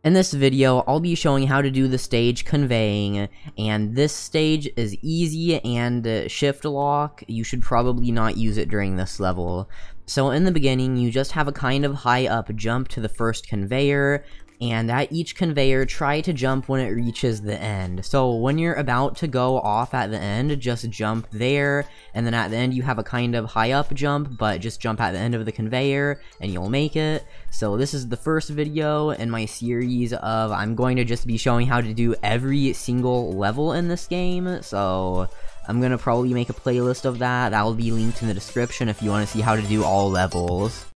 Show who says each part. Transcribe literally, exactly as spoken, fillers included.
Speaker 1: In this video, I'll be showing how to do the stage Conveying, and this stage is easy and uh, shift lock. You should probably not use it during this level. So in the beginning, you just have a kind of high up jump to the first conveyor, and at each conveyor, try to jump when it reaches the end. So when you're about to go off at the end, just jump there, and then at the end you have a kind of high up jump, but just jump at the end of the conveyor, and you'll make it. So this is the first video in my series of I'm going to just be showing how to do every single level in this game, so I'm gonna probably make a playlist of that. That will be linked in the description if you want to see how to do all levels.